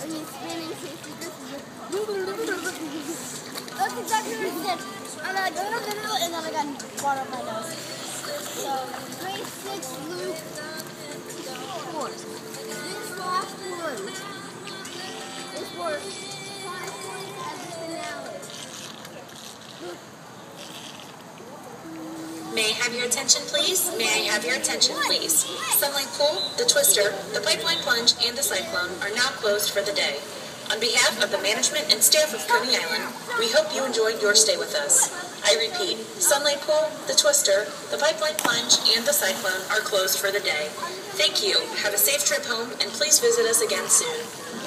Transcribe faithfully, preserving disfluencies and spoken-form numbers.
I mean, spinning safety. This is that's exactly what it did. And I go, and then I got water up my nose. So, grade six, Luke, four. This last one is for five points as the finale. May I have your attention, please? May I have your attention, please? Sunlight Pool, the Twister, the Pipeline Plunge, and the Cyclone are now closed for the day. On behalf of the management and staff of Coney Island, we hope you enjoyed your stay with us. I repeat, Sunlight Pool, the Twister, the Pipeline Plunge, and the Cyclone are closed for the day. Thank you. Have a safe trip home, and please visit us again soon.